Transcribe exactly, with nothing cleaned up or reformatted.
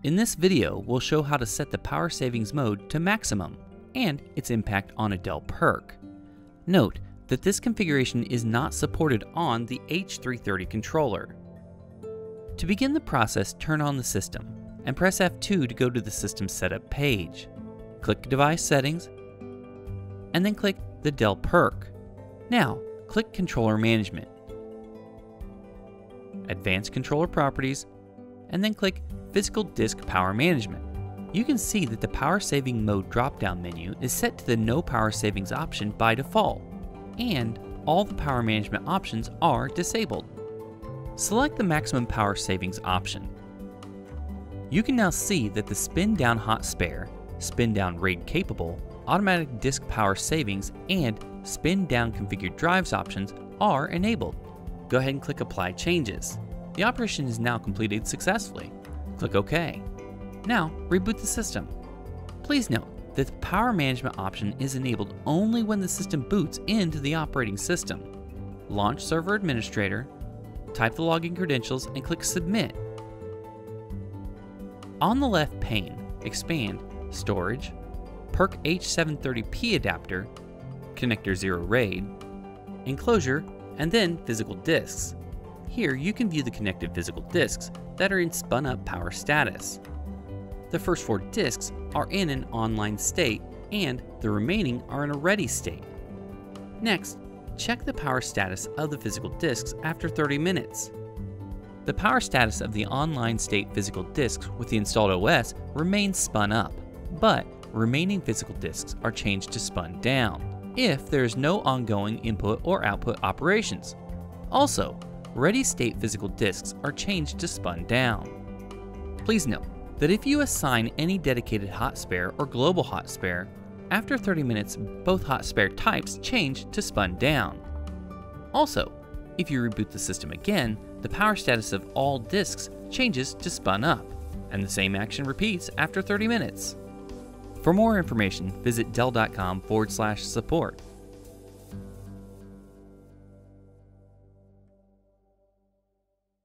In this video, we'll show how to set the power savings mode to maximum and its impact on a Dell PERC. Note that this configuration is not supported on the H three thirty controller. To begin the process, turn on the system and press F two to go to the system setup page. Click Device Settings and then click the Dell PERC. Now, click Controller Management, Advanced Controller Properties, and then click Physical Disk Power Management. You can see that the Power Saving Mode drop-down menu is set to the No Power Savings option by default, and all the power management options are disabled. Select the Maximum Power Savings option. You can now see that the Spin Down Hot Spare, Spin Down RAID Capable, Automatic Disk Power Savings, and Spin Down Configured Drives options are enabled. Go ahead and click Apply Changes. The operation is now completed successfully. Click OK. Now, reboot the system. Please note that the Power Management option is enabled only when the system boots into the operating system. Launch Server Administrator, type the login credentials, and click Submit. On the left pane, expand Storage, PERC H seven thirty P Adapter, Connector zero RAID, Enclosure, and then Physical Disks. Here you can view the connected physical disks that are in spun up power status. The first four disks are in an online state and the remaining are in a ready state. Next, check the power status of the physical disks after thirty minutes. The power status of the online state physical disks with the installed O S remains spun up, but remaining physical disks are changed to spun down if there is no ongoing input or output operations. Also, ready state physical disks are changed to spun down. Please note that if you assign any dedicated hot spare or global hot spare, after thirty minutes both hot spare types change to spun down. Also, if you reboot the system again, the power status of all disks changes to spun up, and the same action repeats after thirty minutes. For more information, visit dell dot com forward slash support.